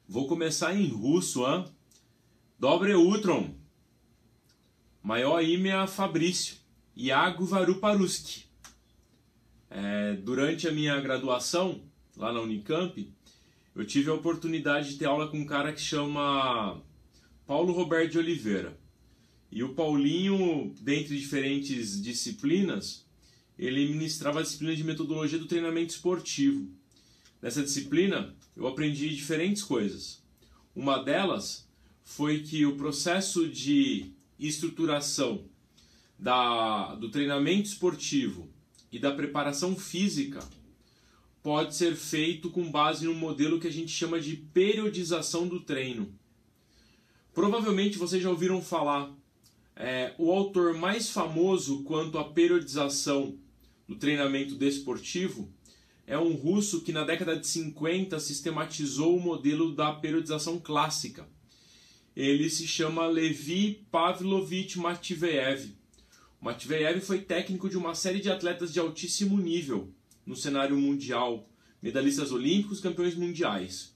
Vou começar em russo, hein? Dobre utrom. Maior imя Fabrício. Я говорю по-русски. Durante a minha graduação, lá na Unicamp, eu tive a oportunidade de ter aula com um cara que chama Paulo Roberto de Oliveira. E o Paulinho, dentre diferentes disciplinas, ele ministrava a disciplina de metodologia do treinamento esportivo. Nessa disciplina, eu aprendi diferentes coisas. Uma delas foi que o processo de estruturação do treinamento esportivo e da preparação física pode ser feito com base num modelo que a gente chama de periodização do treino. Provavelmente vocês já ouviram falar, o autor mais famoso quanto à periodização do treinamento desportivo é um russo que na década de 50 sistematizou o modelo da periodização clássica. Ele se chama Levi Pavlovich Matveyev. Matveyev foi técnico de uma série de atletas de altíssimo nível no cenário mundial, medalhistas olímpicos, campeões mundiais.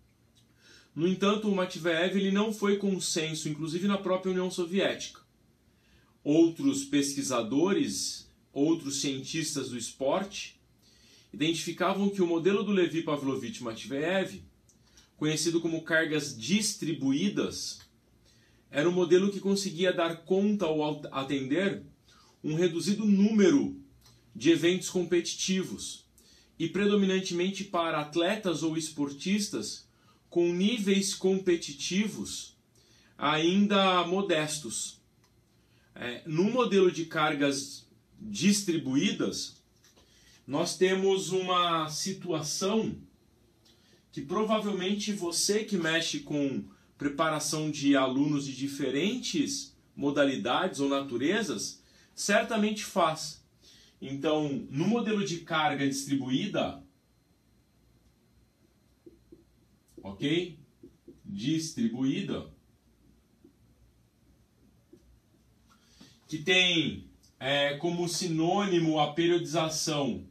No entanto, o Matveyev ele não foi consenso, inclusive na própria União Soviética. Outros pesquisadores, outros cientistas do esporte, identificavam que o modelo do Levi Pavlovich Matveyev, conhecido como cargas distribuídas, era um modelo que conseguia dar conta ou atender um reduzido número de eventos competitivos e predominantemente para atletas ou esportistas com níveis competitivos ainda modestos. No modelo de cargas distribuídas, nós temos uma situação que provavelmente você que mexe com preparação de alunos de diferentes modalidades ou naturezas, certamente faz. Então, no modelo de carga distribuída, ok? Distribuída, que tem como sinônimo a periodização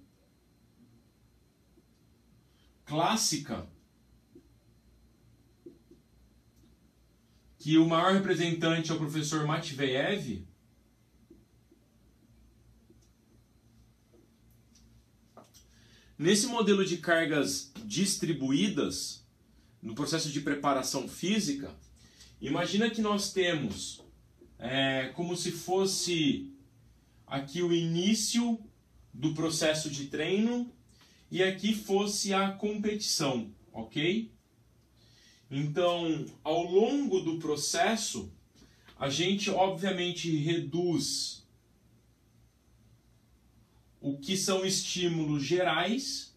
clássica, que o maior representante é o professor Matveyev. Nesse modelo de cargas distribuídas, no processo de preparação física, imagina que nós temos como se fosse aqui o início do processo de treino e aqui fosse a competição, ok? Então, ao longo do processo, a gente obviamente reduz o que são estímulos gerais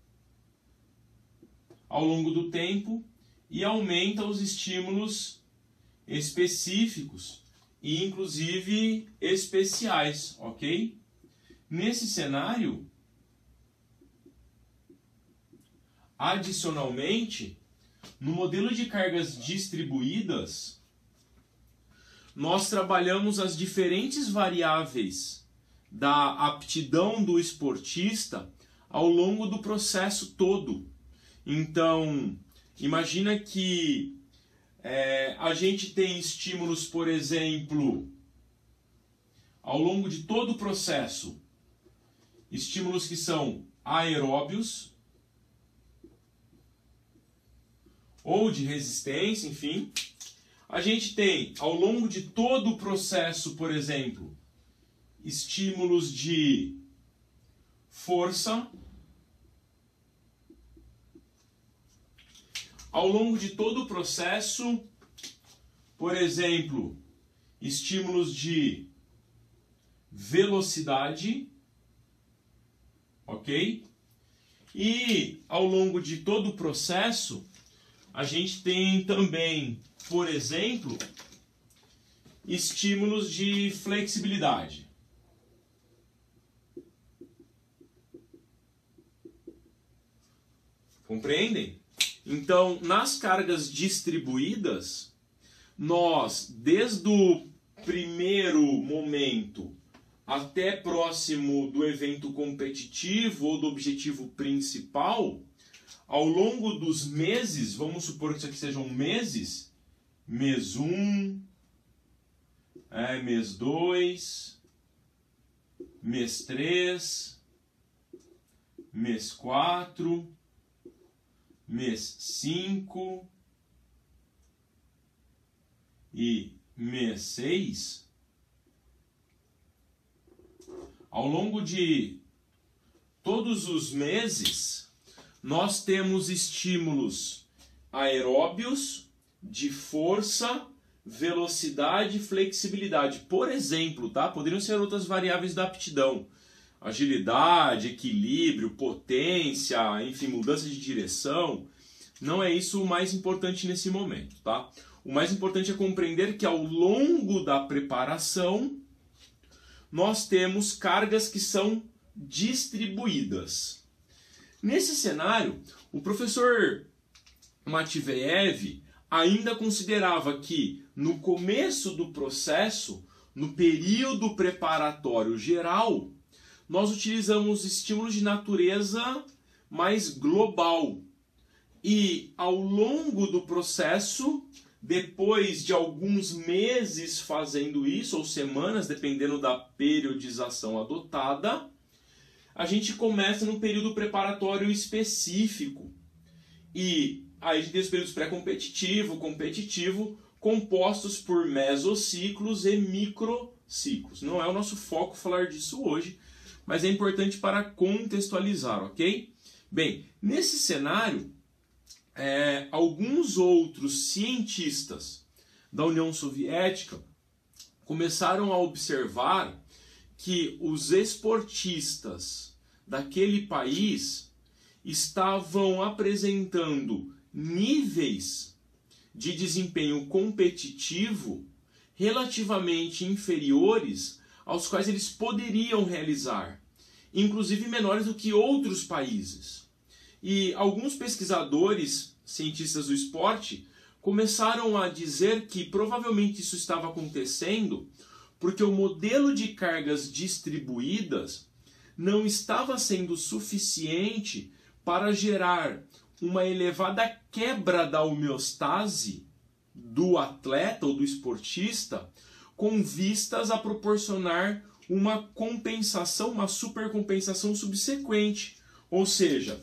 ao longo do tempo e aumenta os estímulos específicos e inclusive especiais, ok? Nesse cenário, adicionalmente, no modelo de cargas distribuídas, nós trabalhamos as diferentes variáveis da aptidão do esportista ao longo do processo todo. Então, imagina que a gente tem estímulos, por exemplo, ao longo de todo o processo, estímulos que são aeróbios, ou de resistência, enfim. A gente tem, ao longo de todo o processo, por exemplo, estímulos de força. Ao longo de todo o processo, por exemplo, estímulos de velocidade, ok? E ao longo de todo o processo, a gente tem também, por exemplo, estímulos de flexibilidade. Compreendem? Então, nas cargas distribuídas, nós, desde o primeiro momento até próximo do evento competitivo ou do objetivo principal, Ao longo dos meses, vamos supor que isso aqui sejam meses, mês 1, mês 2, mês 3, mês 4, mês 5 e mês 6, ao longo de todos os meses, nós temos estímulos aeróbios de força, velocidade e flexibilidade. Por exemplo, tá? Poderiam ser outras variáveis da aptidão. Agilidade, equilíbrio, potência, enfim, mudança de direção. Não é isso o mais importante nesse momento, tá? O mais importante é compreender que ao longo da preparação, nós temos cargas que são distribuídas. Nesse cenário, o professor Matveev ainda considerava que no começo do processo, no período preparatório geral, nós utilizamos estímulos de natureza mais global. E ao longo do processo, depois de alguns meses fazendo isso, ou semanas, dependendo da periodização adotada, a gente começa num período preparatório específico. E aí a gente tem os períodos pré-competitivo, competitivo, compostos por mesociclos e microciclos. Não é o nosso foco falar disso hoje, mas é importante para contextualizar, ok? Bem, nesse cenário, alguns outros cientistas da União Soviética começaram a observar que os esportistas daquele país estavam apresentando níveis de desempenho competitivo relativamente inferiores aos quais eles poderiam realizar, inclusive menores do que outros países. E alguns pesquisadores, cientistas do esporte, começaram a dizer que provavelmente isso estava acontecendo porque o modelo de cargas distribuídas não estava sendo suficiente para gerar uma elevada quebra da homeostase do atleta ou do esportista, com vistas a proporcionar uma compensação, uma supercompensação subsequente. Ou seja,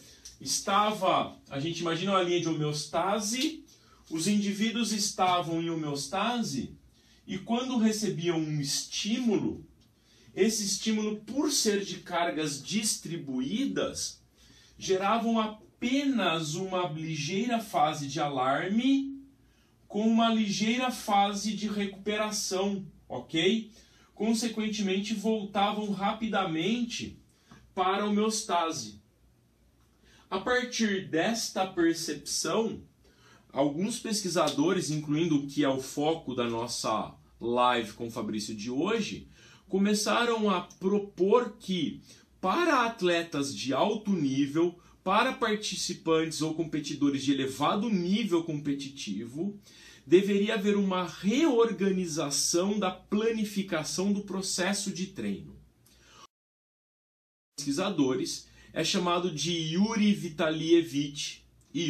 a gente imagina uma linha de homeostase, os indivíduos estavam em homeostase e quando recebiam um estímulo, esse estímulo, por ser de cargas distribuídas, geravam apenas uma ligeira fase de alarme com uma ligeira fase de recuperação, ok? Consequentemente, voltavam rapidamente para a homeostase. A partir desta percepção, alguns pesquisadores, incluindo o que é o foco da nossa live com o Fabrício de hoje, começaram a propor que, para atletas de alto nível, para participantes ou competidores de elevado nível competitivo, deveria haver uma reorganização da planificação do processo de treino. Pesquisadores é chamado de Yuri Vitalievich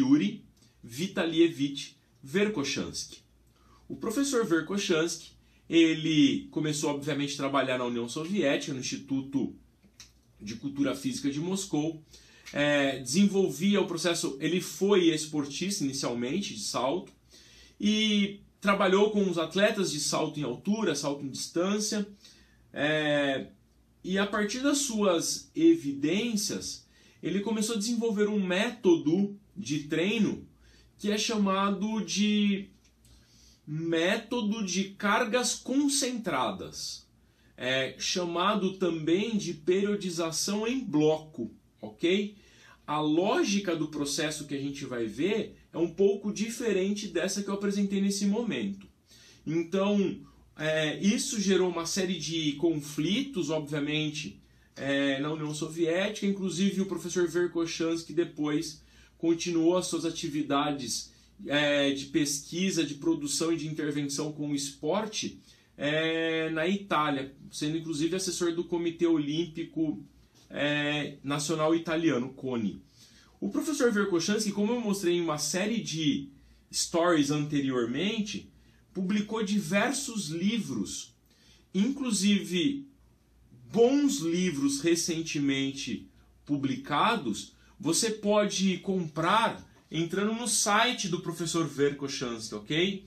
Verkhoshansky. O professor Verkhoshansky, ele começou obviamente a trabalhar na União Soviética, no Instituto de Cultura Física de Moscou, desenvolvia o processo, ele foi esportista inicialmente de salto e trabalhou com os atletas de salto em altura, salto em distância, e a partir das suas evidências, ele começou a desenvolver um método de treino que é chamado de método de cargas concentradas, chamado também de periodização em bloco, ok? A lógica do processo que a gente vai ver é um pouco diferente dessa que eu apresentei nesse momento. Então, isso gerou uma série de conflitos, obviamente, na União Soviética. Inclusive, o professor Verkhoshansky depois continuou as suas atividades de pesquisa, de produção e de intervenção com o esporte na Itália, sendo inclusive assessor do Comitê Olímpico Nacional Italiano, CONI. O professor Verkhoshansky, como eu mostrei em uma série de stories anteriormente, publicou diversos livros, inclusive bons livros recentemente publicados. Você pode comprar entrando no site do professor Verkhoshansky, ok?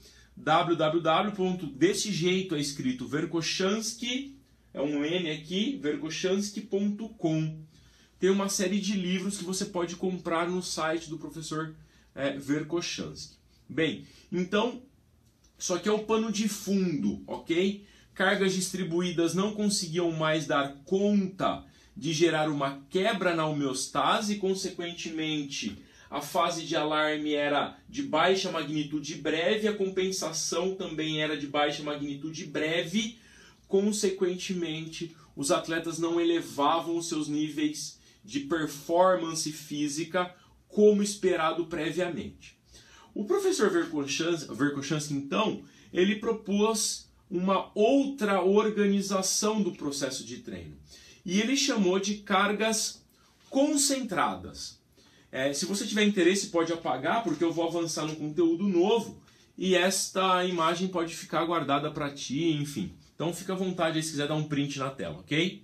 Desse jeito é escrito Verkhoshansky, é um N aqui, verkhoshansky.com. Tem uma série de livros que você pode comprar no site do professor Verkhoshansky. Bem, então, isso aqui é o pano de fundo, ok? Cargas distribuídas não conseguiam mais dar conta de gerar uma quebra na homeostase, consequentemente, a fase de alarme era de baixa magnitude breve, a compensação também era de baixa magnitude breve, consequentemente, os atletas não elevavam os seus níveis de performance física como esperado previamente. O professor Verkhoshansky, então, ele propôs uma outra organização do processo de treino. E ele chamou de cargas concentradas. Se você tiver interesse, pode apagar, porque eu vou avançar no conteúdo novo e esta imagem pode ficar guardada para ti, enfim. Então fica à vontade aí se quiser dar um print na tela, ok?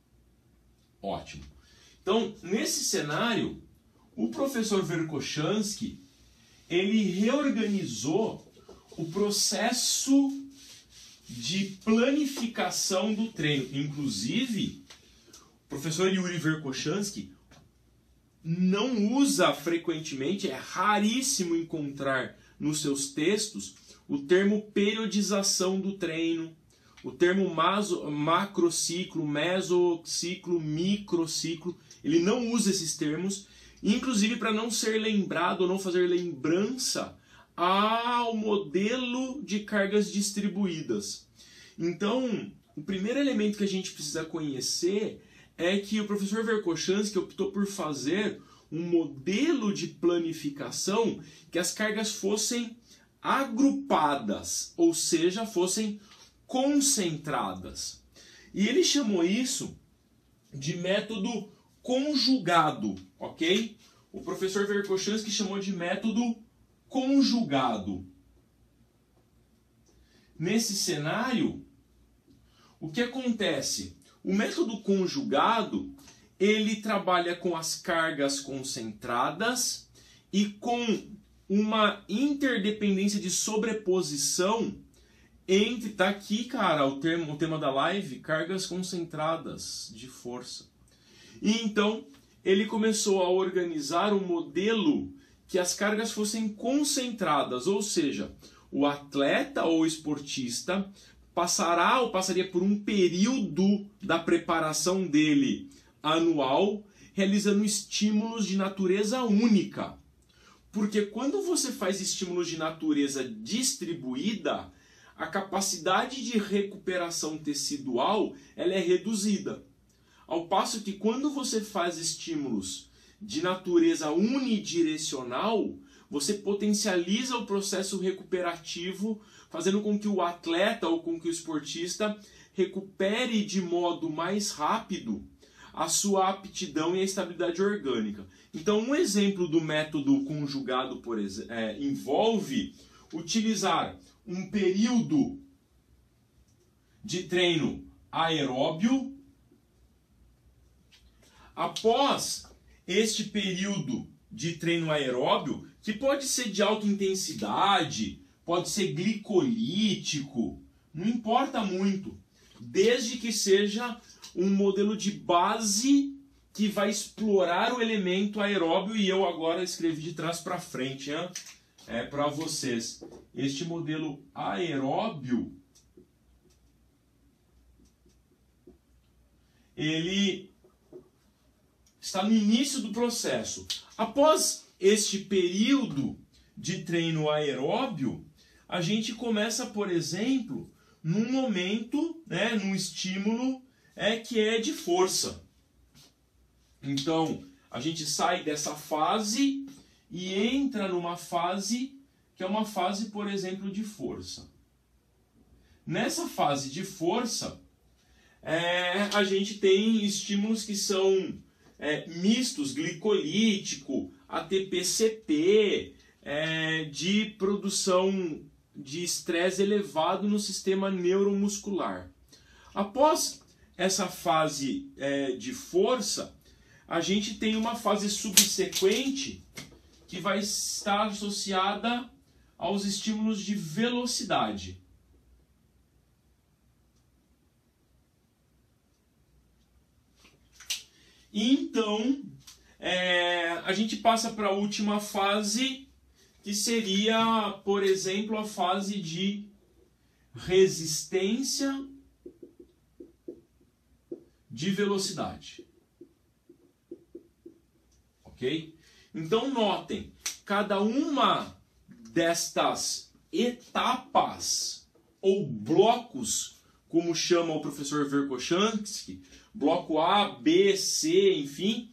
Ótimo. Então, nesse cenário, o professor Verkhoshansky, ele reorganizou o processo de planificação do treino. Inclusive, o professor Yuri Verkhoshansky não usa frequentemente, é raríssimo encontrar nos seus textos o termo periodização do treino, o termo macrociclo, mesociclo, microciclo. Ele não usa esses termos, inclusive para não ser lembrado ou não fazer lembrança ao modelo de cargas distribuídas. Então, o primeiro elemento que a gente precisa conhecer é que o professor Verkhoshansky optou por fazer um modelo de planificação que as cargas fossem agrupadas, ou seja, fossem concentradas. E ele chamou isso de método conjugado, ok? O professor Verkhoshansky chamou de método conjugado. Nesse cenário, o que acontece? O método conjugado, ele trabalha com as cargas concentradas e com uma interdependência de sobreposição entre, tá aqui, cara, o tema da live, cargas concentradas de força. E então, ele começou a organizar um modelo que as cargas fossem concentradas, ou seja, o atleta ou esportista passaria por um período da preparação dele anual, realizando estímulos de natureza única. Porque quando você faz estímulos de natureza distribuída, a capacidade de recuperação tecidual ela é reduzida. Ao passo que quando você faz estímulos de natureza unidirecional, você potencializa o processo recuperativo, fazendo com que o atleta ou com que o esportista recupere de modo mais rápido a sua aptidão e a estabilidade orgânica. Então, um exemplo do método conjugado, por exemplo, envolve utilizar um período de treino aeróbio. Após este período de treino aeróbio, que pode ser de alta intensidade, pode ser glicolítico, não importa muito, desde que seja um modelo de base que vai explorar o elemento aeróbio, e eu agora escrevi de trás para frente, para vocês. Este modelo aeróbio, ele está no início do processo. Após este período de treino aeróbio, a gente começa, por exemplo, num momento, num estímulo que é de força. Então, a gente sai dessa fase e entra numa fase que é uma fase, por exemplo, de força. Nessa fase de força, a gente tem estímulos que são mistos, glicolítico, ATP-CP, de produção de estresse elevado no sistema neuromuscular. Após essa fase de força, a gente tem uma fase subsequente que vai estar associada aos estímulos de velocidade. E então, a gente passa para a última fase, que seria, por exemplo, a fase de resistência de velocidade. Ok? Então, notem, cada uma destas etapas ou blocos, como chama o professor Verkhoshansky, bloco A, B, C, enfim,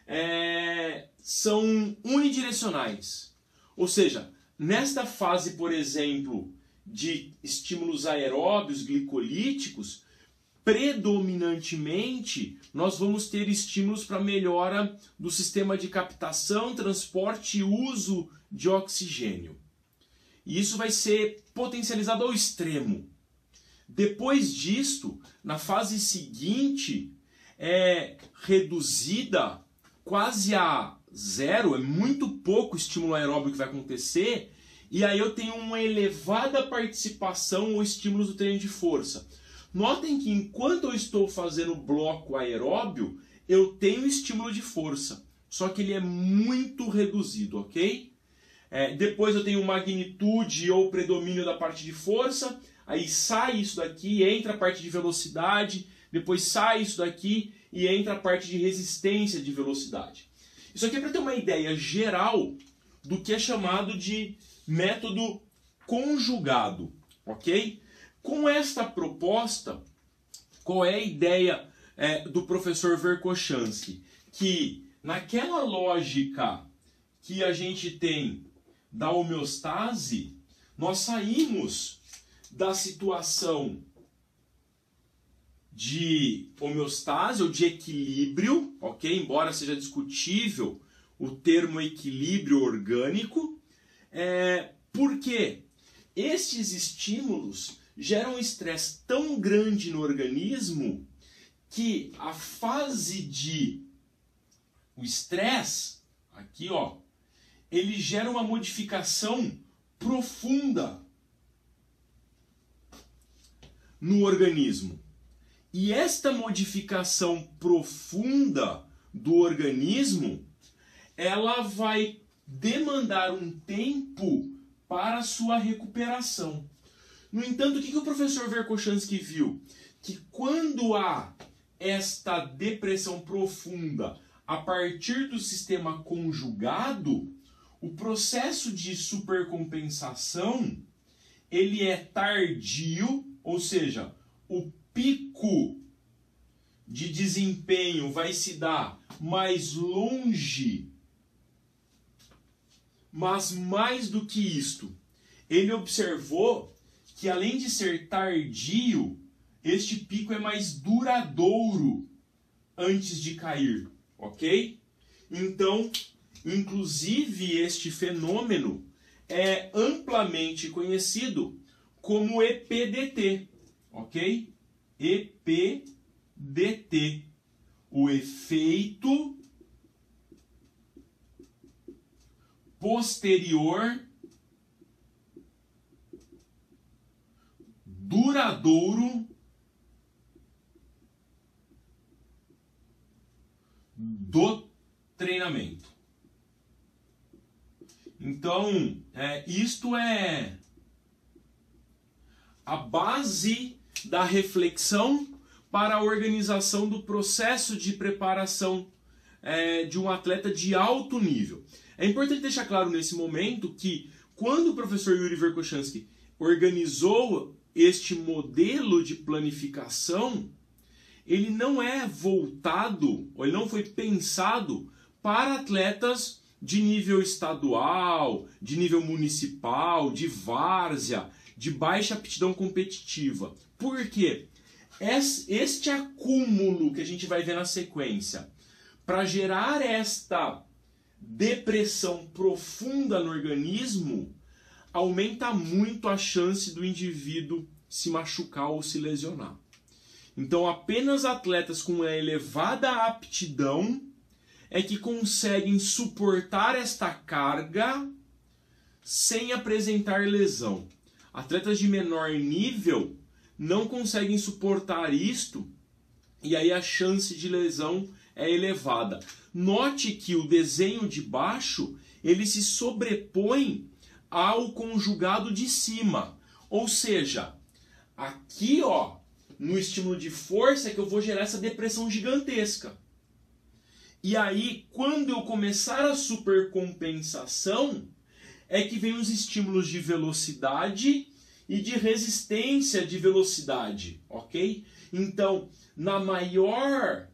são unidirecionais. Ou seja, nesta fase, por exemplo, de estímulos aeróbios, glicolíticos, predominantemente nós vamos ter estímulos para melhora do sistema de captação, transporte e uso de oxigênio. E isso vai ser potencializado ao extremo. Depois disto, na fase seguinte, é reduzida quase a zero, é muito pouco estímulo aeróbico que vai acontecer, e aí eu tenho uma elevada participação ou estímulos do treino de força. Notem que enquanto eu estou fazendo bloco aeróbio, eu tenho estímulo de força, só que ele é muito reduzido, ok? Depois eu tenho magnitude ou predomínio da parte de força, aí sai isso daqui, entra a parte de velocidade, depois sai isso daqui e entra a parte de resistência de velocidade. Isso aqui é para ter uma ideia geral do que é chamado de método conjugado, ok? Com esta proposta, qual é a ideia do professor Verkhoshansky? Que naquela lógica que a gente tem da homeostase, nós saímos da situação de homeostase ou de equilíbrio, ok? Embora seja discutível o termo equilíbrio orgânico, porque estes estímulos geram um estresse tão grande no organismo que a fase de o estresse, aqui ó, ele gera uma modificação profunda no organismo. E esta modificação profunda do organismo, ela vai demandar um tempo para a sua recuperação. No entanto, o que o professor Verkhoshansky viu? Que quando há esta depressão profunda a partir do sistema conjugado, o processo de supercompensação ele é tardio, ou seja, o pico de desempenho vai se dar mais longe, mas mais do que isto, ele observou que além de ser tardio, este pico é mais duradouro antes de cair, ok? Então, inclusive este fenômeno é amplamente conhecido como EPDT, ok? EPDT, o efeito posterior duradouro do treinamento. Então, isto é a base da reflexão para a organização do processo de preparação de um atleta de alto nível. É importante deixar claro nesse momento que quando o professor Yuri Verkhoshansky organizou este modelo de planificação, ele não é voltado, ou ele não foi pensado para atletas de nível estadual, de nível municipal, de várzea, de baixa aptidão competitiva. Por quê? Este acúmulo que a gente vai ver na sequência, para gerar esta depressão profunda no organismo, aumenta muito a chance do indivíduo se machucar ou se lesionar. Então, apenas atletas com uma elevada aptidão é que conseguem suportar esta carga sem apresentar lesão. Atletas de menor nível não conseguem suportar isto e aí a chance de lesão é elevada. Note que o desenho de baixo ele se sobrepõe ao conjugado de cima. Ou seja, aqui ó, no estímulo de força é que eu vou gerar essa depressão gigantesca. E aí, quando eu começar a supercompensação, é que vem os estímulos de velocidade e de resistência de velocidade, ok? Então, no maior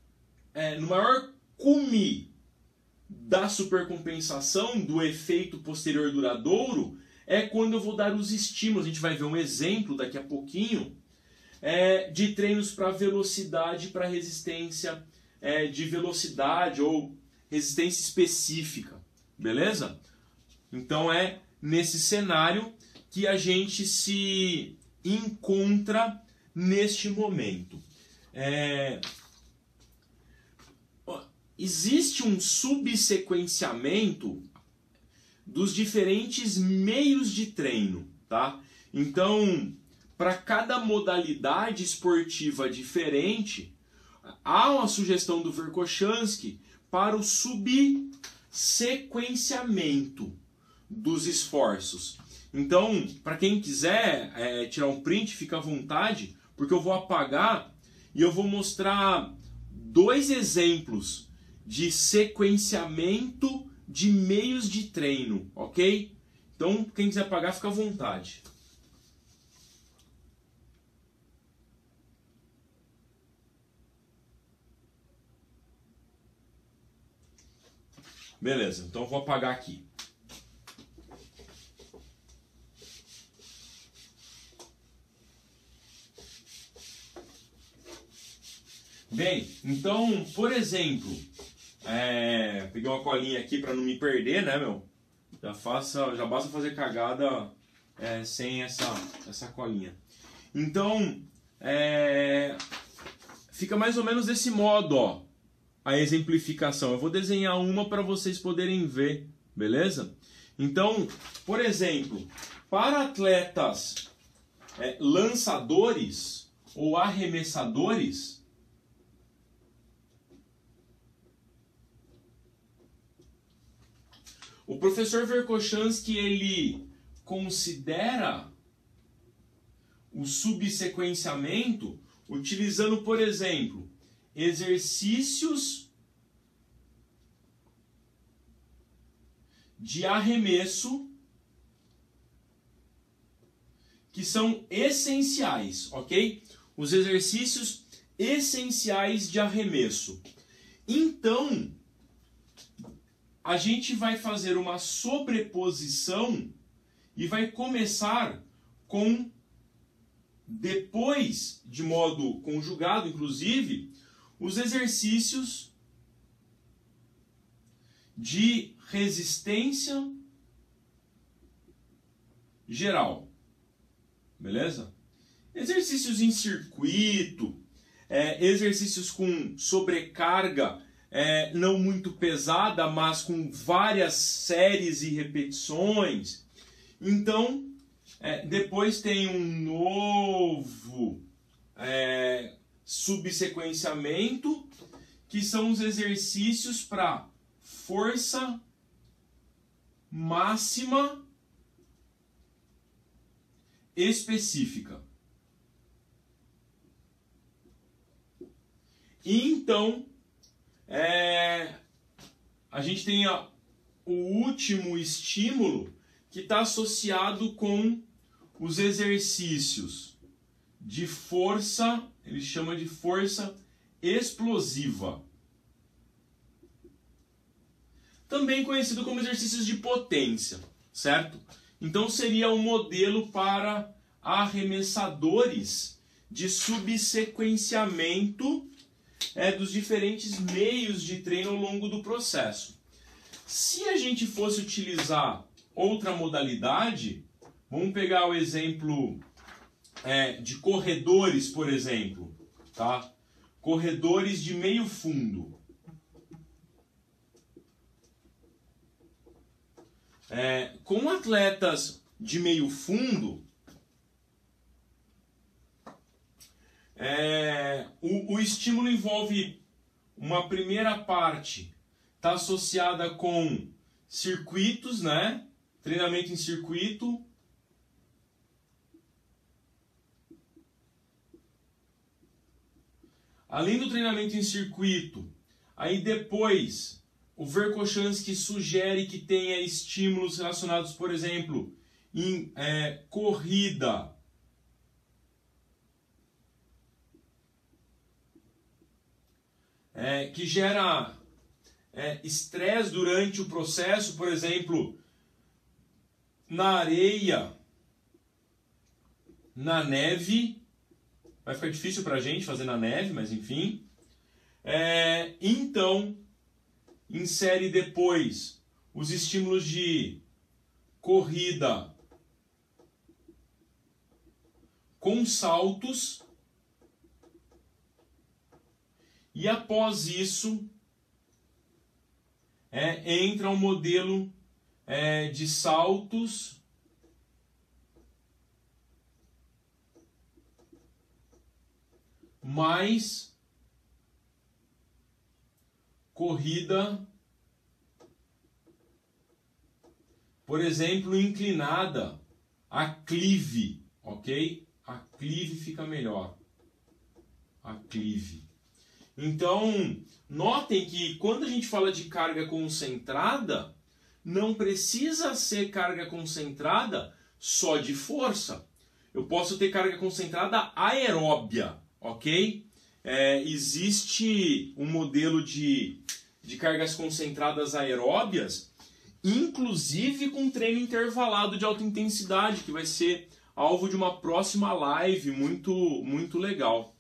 cume da supercompensação, do efeito posterior duradouro, é quando eu vou dar os estímulos. A gente vai ver um exemplo daqui a pouquinho de treinos para velocidade, para resistência de velocidade ou resistência específica, beleza? Então é nesse cenário que a gente se encontra neste momento. Existe um subsequenciamento dos diferentes meios de treino, tá? Então, para cada modalidade esportiva diferente, há uma sugestão do Verkhoshansky para o subsequenciamento dos esforços. Então, para quem quiser tirar um print, fica à vontade, porque eu vou apagar e eu vou mostrar 2 exemplos de sequenciamento de meios de treino, ok? Então, quem quiser apagar, fica à vontade. Beleza, então eu vou apagar aqui. Bem, então, por exemplo, peguei uma colinha aqui para não me perder, né, meu? Já basta fazer cagada sem essa colinha. Então, fica mais ou menos desse modo, ó, a exemplificação. Eu vou desenhar uma para vocês poderem ver, beleza? Então, por exemplo, para atletas lançadores ou arremessadores, o professor Verkhoshansky ele considera o subsequenciamento utilizando, por exemplo, exercícios de arremesso que são essenciais, ok? Os exercícios essenciais de arremesso. Então, a gente vai fazer uma sobreposição e vai começar com, depois, de modo conjugado, inclusive, os exercícios de resistência geral. Beleza? Exercícios em circuito, exercícios com sobrecarga não muito pesada, mas com várias séries e repetições. Então, depois tem um novo subsequenciamento, que são os exercícios para força máxima específica. E então, a gente tem o último estímulo que está associado com os exercícios de força, ele chama de força explosiva. Também conhecido como exercícios de potência, certo? Então seria um modelo para arremessadores de subsequenciamento dos diferentes meios de treino ao longo do processo. Se a gente fosse utilizar outra modalidade, vamos pegar o exemplo de corredores, por exemplo, tá? Corredores de meio fundo. Com atletas de meio fundo, o estímulo envolve uma primeira parte, está associada com circuitos, né? Treinamento em circuito. Além do treinamento em circuito, aí depois o Verkhoshansky sugere que tenha estímulos relacionados, por exemplo, em corrida, que gera estresse durante o processo, por exemplo, na areia, na neve. Vai ficar difícil para a gente fazer na neve, mas enfim. Então, insere depois os estímulos de corrida com saltos. E após isso, entra um modelo de saltos mais corrida, por exemplo, inclinada, aclive, ok? Aclive fica melhor. Aclive. Então, notem que quando a gente fala de carga concentrada, não precisa ser carga concentrada só de força. Eu posso ter carga concentrada aeróbia, ok? Existe um modelo de cargas concentradas aeróbias, inclusive com treino intervalado de alta intensidade, que vai ser alvo de uma próxima live muito legal.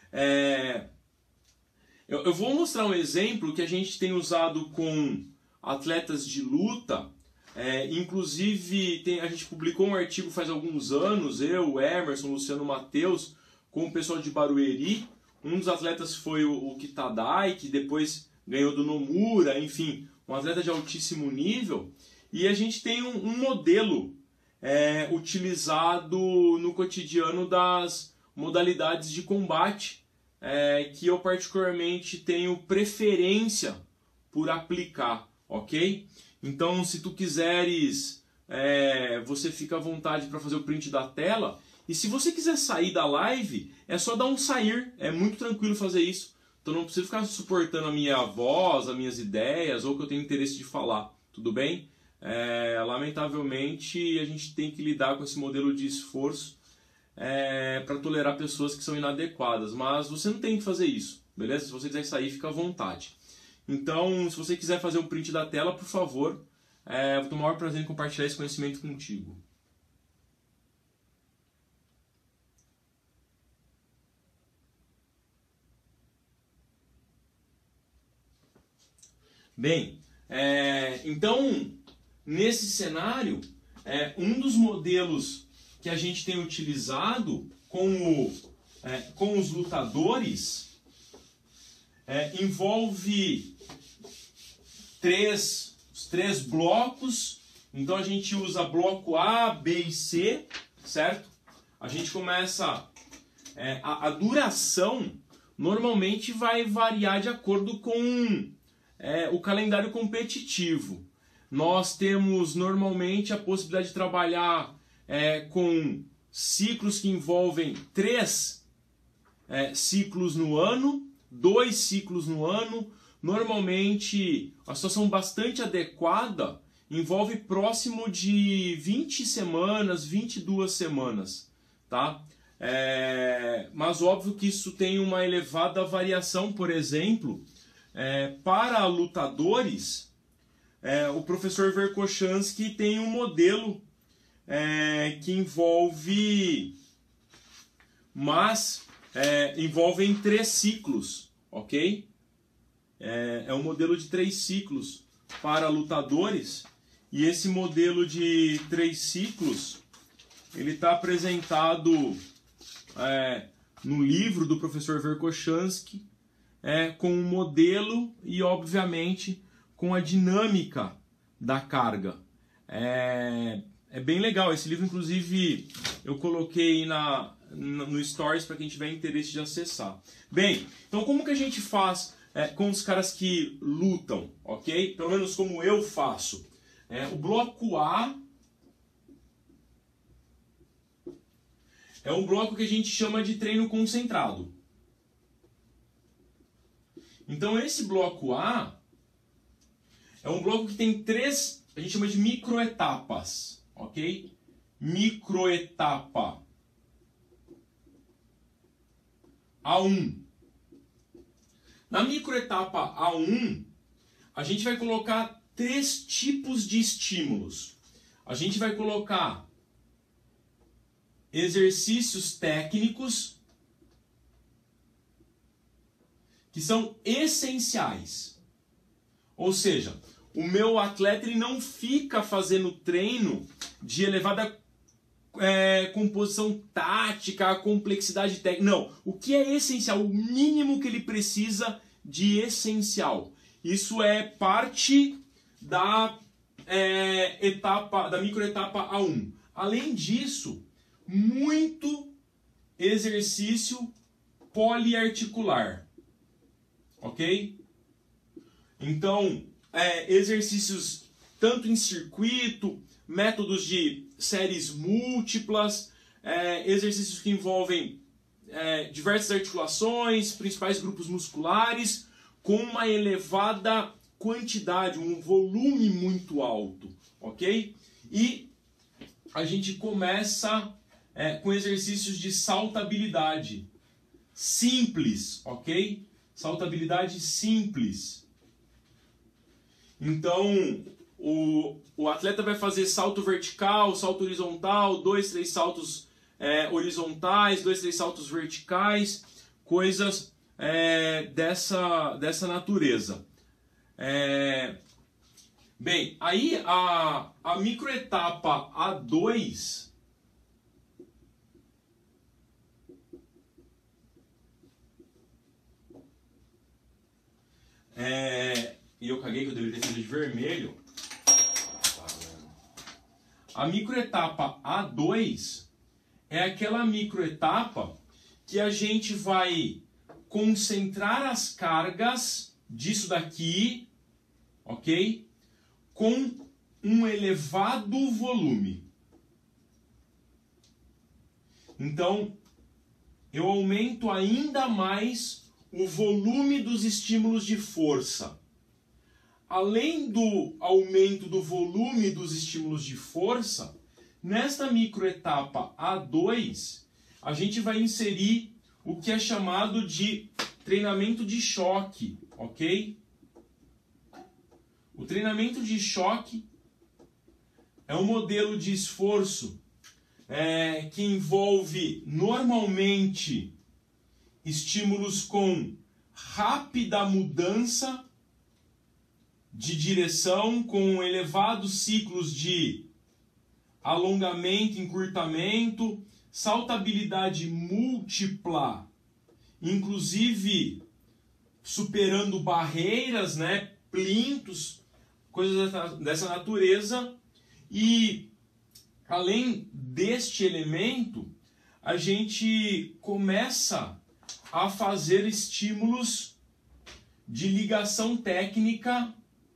Eu vou mostrar um exemplo que a gente tem usado com atletas de luta. Inclusive, a gente publicou um artigo faz alguns anos, eu, o Emerson, o Luciano Matheus, com o pessoal de Barueri. Um dos atletas foi o Kitadai, que depois ganhou do Nomura, enfim, um atleta de altíssimo nível. E a gente tem um modelo utilizado no cotidiano das modalidades de combate, que eu particularmente tenho preferência por aplicar, ok? Então, se tu quiseres, você fica à vontade para fazer o print da tela. E se você quiser sair da live, é só dar um sair. É muito tranquilo fazer isso. Então não preciso ficar suportando a minha voz, as minhas ideias, ou que eu tenho interesse de falar. Tudo bem? Lamentavelmente, a gente tem que lidar com esse modelo de esforço para tolerar pessoas que são inadequadas. Mas você não tem que fazer isso, beleza? Se você quiser sair, fica à vontade. Então, se você quiser fazer um print da tela, por favor, vou ter o maior prazer em compartilhar esse conhecimento contigo. Bem, então, nesse cenário, um dos modelos que a gente tem utilizado com os lutadores envolve os três blocos. Então a gente usa bloco A, B e C, certo? A gente começa... a duração normalmente vai variar de acordo com o calendário competitivo. Nós temos normalmente a possibilidade de trabalhar com ciclos que envolvem 3 ciclos no ano, 2 ciclos no ano. Normalmente a situação bastante adequada envolve próximo de 20 semanas, 22 semanas, tá? Mas óbvio que isso tem uma elevada variação. Por exemplo, para lutadores, o professor Verkhoshansky tem um modelo que envolvem 3 ciclos, ok? É um modelo de 3 ciclos para lutadores. E esse modelo de 3 ciclos, ele está apresentado no livro do professor Verkhoshansky, com um modelo e, obviamente, com a dinâmica da carga. É bem legal. Esse livro, inclusive, eu coloquei no Stories para quem tiver interesse de acessar. Bem, então como que a gente faz com os caras que lutam, ok? Pelo menos como eu faço. O bloco A é um bloco que a gente chama de treino concentrado. Então esse bloco A é um bloco que tem 3, a gente chama de microetapas, ok? Microetapa A1. Na microetapa A1, a gente vai colocar 3 tipos de estímulos. A gente vai colocar exercícios técnicos que são essenciais. Ou seja, o meu atleta ele não fica fazendo treino de elevada composição tática, complexidade técnica. Não, o que é essencial, o mínimo que ele precisa de essencial. Isso é parte da microetapa A1. Além disso, muito exercício poliarticular, ok? Então, exercícios tanto em circuito, métodos de séries múltiplas, exercícios que envolvem diversas articulações, principais grupos musculares, com uma elevada quantidade, um volume muito alto, ok? E a gente começa com exercícios de saltabilidade simples, ok? Saltabilidade simples. Então, o atleta vai fazer salto vertical, salto horizontal, 2, 3 saltos horizontais, 2, 3 saltos verticais, coisas dessa natureza. Bem, aí a microetapa A2 e eu caguei que eu deveria ter feito de vermelho. A microetapa A2 é aquela microetapa que a gente vai concentrar as cargas disso daqui, ok? Com um elevado volume. Então, eu aumento ainda mais o volume dos estímulos de força. Além do aumento do volume dos estímulos de força, nesta microetapa A2, a gente vai inserir o que é chamado de treinamento de choque, ok? O treinamento de choque é um modelo de esforço que envolve normalmente estímulos com rápida mudança de direção, com elevados ciclos de alongamento, encurtamento, saltabilidade múltipla, inclusive superando barreiras, né, plintos, coisas dessa natureza. E além deste elemento, a gente começa a fazer estímulos de ligação técnica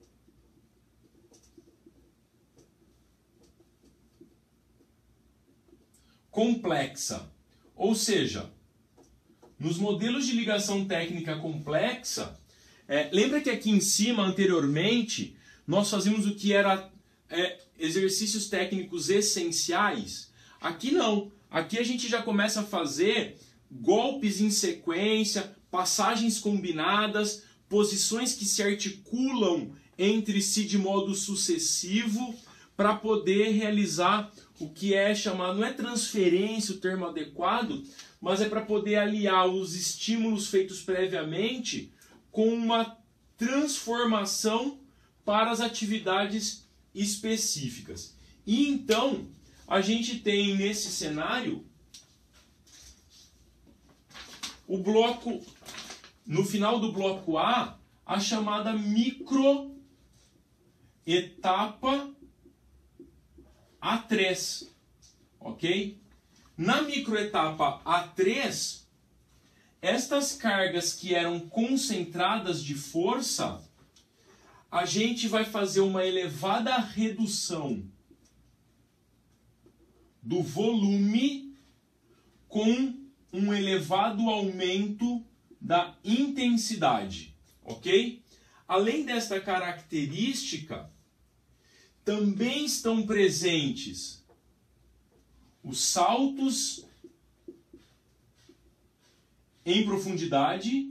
complexa. Ou seja, nos modelos de ligação técnica complexa, lembra que aqui em cima, anteriormente, nós fazíamos o que era exercícios técnicos essenciais? Aqui não. Aqui a gente já começa a fazer golpes em sequência, passagens combinadas, posições que se articulam entre si de modo sucessivo para poder realizar o que é chamado, não é transferência o termo adequado, mas é para poder aliar os estímulos feitos previamente com uma transformação para as atividades específicas. E então, a gente tem nesse cenário o bloco, no final do bloco A, a chamada microetapa A3, ok? Na microetapa A3, estas cargas que eram concentradas de força, a gente vai fazer uma elevada redução do volume com um elevado aumento da intensidade, ok? Além desta característica, também estão presentes os saltos em profundidade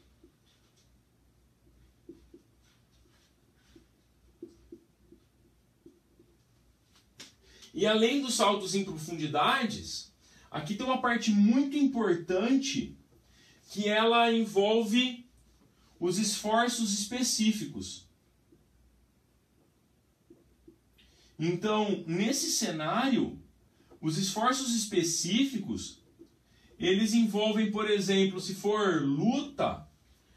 e além dos saltos em profundidades, aqui tem uma parte muito importante que ela envolve os esforços específicos. Então, nesse cenário, os esforços específicos, eles envolvem, por exemplo, se for luta,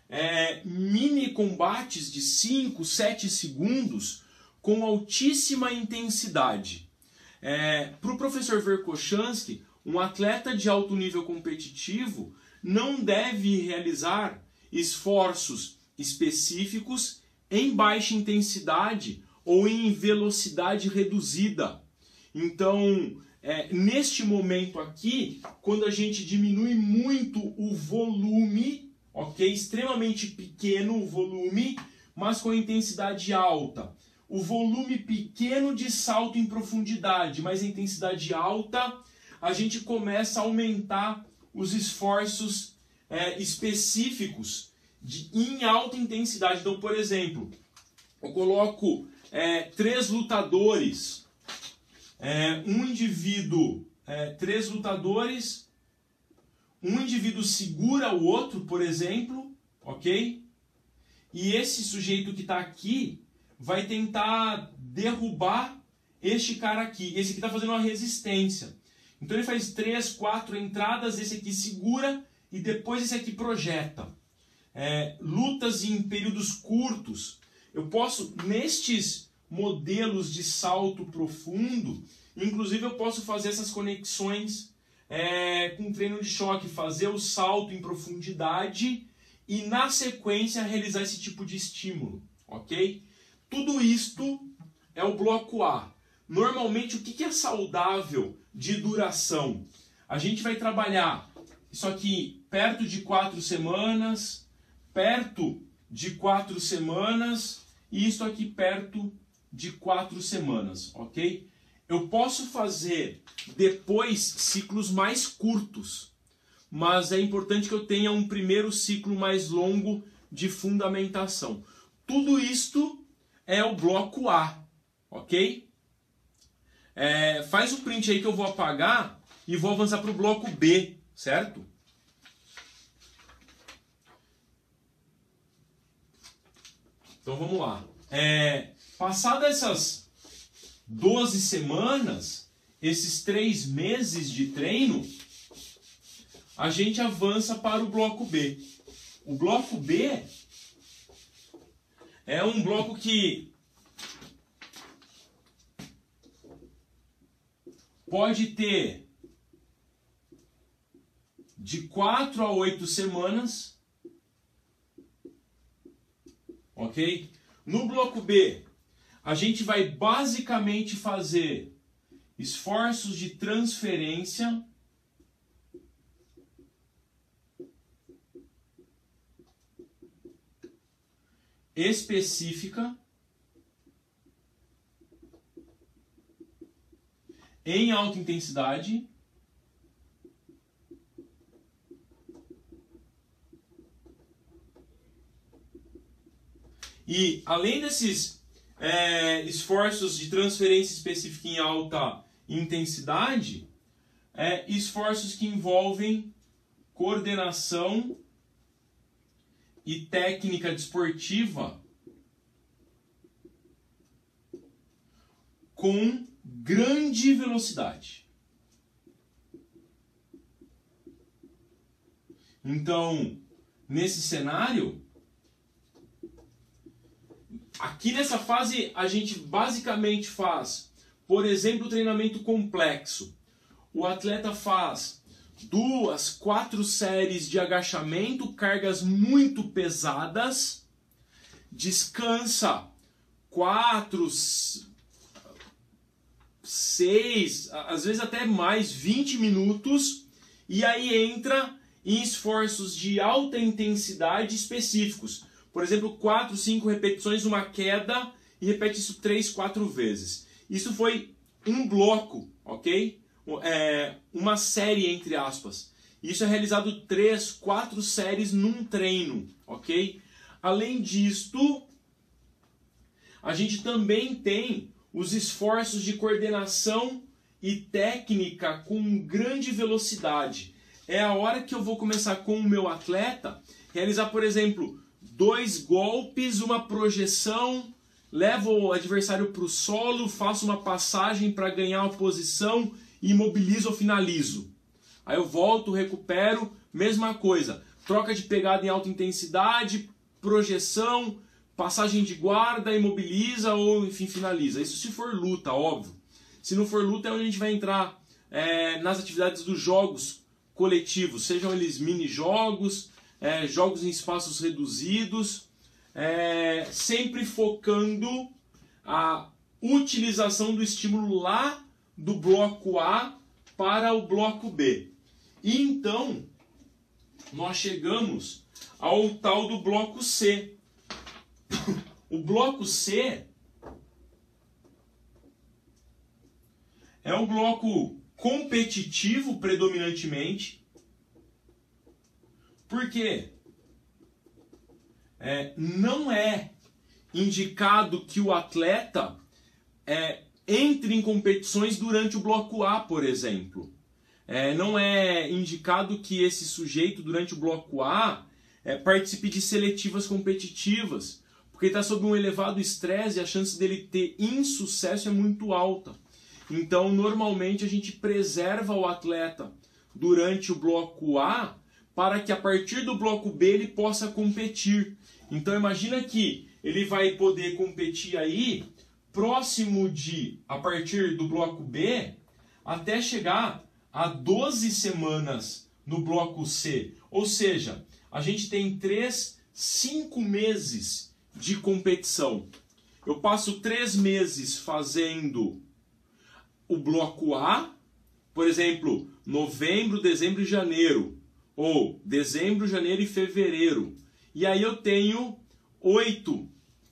mini combates de 5, 7 segundos com altíssima intensidade. Para o professor Verkhoshansky, um atleta de alto nível competitivo não deve realizar esforços específicos em baixa intensidade ou em velocidade reduzida. Então, neste momento aqui, quando a gente diminui muito o volume, ok? Extremamente pequeno o volume, mas com intensidade alta. O volume pequeno de salto em profundidade, mas a intensidade alta, a gente começa a aumentar os esforços específicos em alta intensidade. Então, por exemplo, eu coloco 3 lutadores, um indivíduo, 3 lutadores, um indivíduo segura o outro, por exemplo, ok? E esse sujeito que está aqui vai tentar derrubar este cara aqui. Esse aqui está fazendo uma resistência. Então ele faz 3, 4 entradas, esse aqui segura e depois esse aqui projeta. Lutas em períodos curtos. Eu posso, nestes modelos de salto profundo, inclusive eu posso fazer essas conexões com treino de choque, fazer o salto em profundidade e na sequência realizar esse tipo de estímulo, ok? Tudo isto é o bloco A. Normalmente, o que é saudável de duração? A gente vai trabalhar isso aqui perto de 4 semanas, perto de 4 semanas e isso aqui perto de 4 semanas, ok? Eu posso fazer depois ciclos mais curtos, mas é importante que eu tenha um primeiro ciclo mais longo de fundamentação. Tudo isto é o bloco A, ok? Faz o print aí que eu vou apagar e vou avançar para o bloco B, certo? Então vamos lá. Passadas essas 12 semanas, esses 3 meses de treino, a gente avança para o bloco B. O bloco B é um bloco que pode ter de 4 a 8 semanas, ok? No bloco B, a gente vai basicamente fazer esforços de transferência específica em alta intensidade e, além desses esforços de transferência específica em alta intensidade, esforços que envolvem coordenação e técnica desportiva com grande velocidade. Então, nesse cenário, aqui nessa fase a gente basicamente faz, por exemplo, treinamento complexo. O atleta faz 2, 4 séries de agachamento, cargas muito pesadas, descansa 4, 6, às vezes até mais, 20 minutos, e aí entra em esforços de alta intensidade específicos. Por exemplo, 4, 5 repetições, uma queda, e repete isso 3, 4 vezes. Isso foi um bloco, ok? Uma série, entre aspas. Isso é realizado 3, 4 séries num treino, ok? Além disto, a gente também tem os esforços de coordenação e técnica com grande velocidade. É a hora que eu vou começar com o meu atleta, realizar, por exemplo, 2 golpes, uma projeção, levo o adversário para o solo, faço uma passagem para ganhar uma posição, imobilizo ou finalizo. Aí eu volto, recupero, mesma coisa. Troca de pegada em alta intensidade, projeção, passagem de guarda, imobiliza ou, enfim, finaliza. Isso se for luta, óbvio. Se não for luta é onde a gente vai entrar nas atividades dos jogos coletivos, sejam eles mini-jogos, jogos em espaços reduzidos, sempre focando a utilização do estímulo lá do bloco A para o bloco B. E então, nós chegamos ao tal do bloco C. O bloco C é um bloco competitivo predominantemente. Por quê? Não é indicado que o atleta entre em competições durante o bloco A, por exemplo. Não é indicado que esse sujeito, durante o bloco A, participe de seletivas competitivas, porque está sob um elevado estresse e a chance dele ter insucesso é muito alta. Então, normalmente, a gente preserva o atleta durante o bloco A para que a partir do bloco B ele possa competir. Então, imagina que ele vai poder competir aí próximo a partir do bloco B, até chegar a 12 semanas no bloco C. Ou seja, a gente tem 3, 5 meses de competição. Eu passo 3 meses fazendo o bloco A, por exemplo, novembro, dezembro e janeiro, ou dezembro, janeiro e fevereiro. E aí eu tenho 8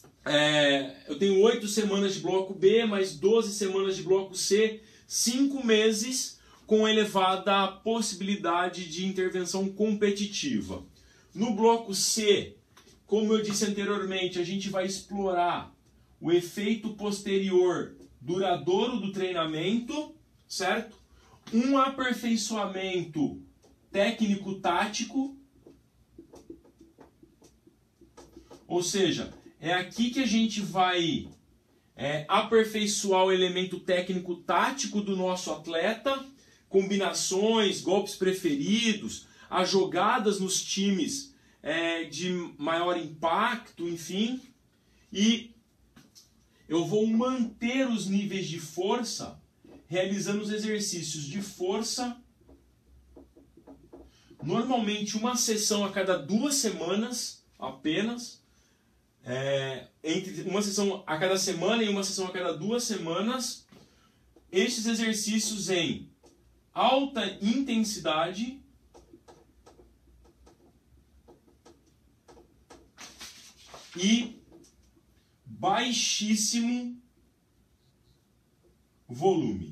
semanas de bloco B, mais 12 semanas de bloco C, 5 meses com elevada possibilidade de intervenção competitiva. No bloco C, como eu disse anteriormente, a gente vai explorar o efeito posterior duradouro do treinamento, certo? Um aperfeiçoamento técnico-tático, ou seja, é aqui que a gente vai aperfeiçoar o elemento técnico-tático do nosso atleta, combinações, golpes preferidos, as jogadas nos times de maior impacto, enfim. E eu vou manter os níveis de força realizando os exercícios de força, normalmente uma sessão a cada 2 semanas apenas, entre uma sessão a cada semana e uma sessão a cada 2 semanas, estes exercícios em alta intensidade e baixíssimo volume.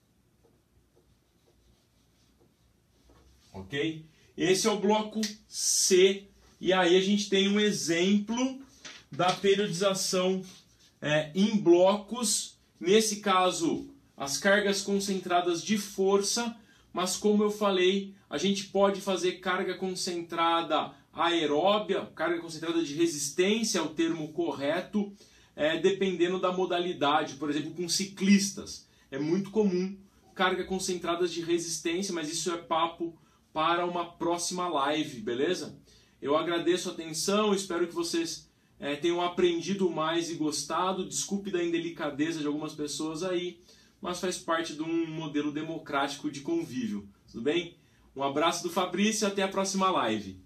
Ok? Esse é o bloco C. E aí a gente tem um exemplo da periodização em blocos. Nesse caso, as cargas concentradas de força. Mas como eu falei, a gente pode fazer carga concentrada aeróbia, carga concentrada de resistência é o termo correto, dependendo da modalidade. Por exemplo, com ciclistas. É muito comum carga concentradas de resistência, mas isso é papo para uma próxima live, beleza? Eu agradeço a atenção, espero que vocês tenham aprendido mais e gostado. Desculpe da indelicadeza de algumas pessoas aí, mas faz parte de um modelo democrático de convívio, tudo bem? Um abraço do Fabrício e até a próxima live.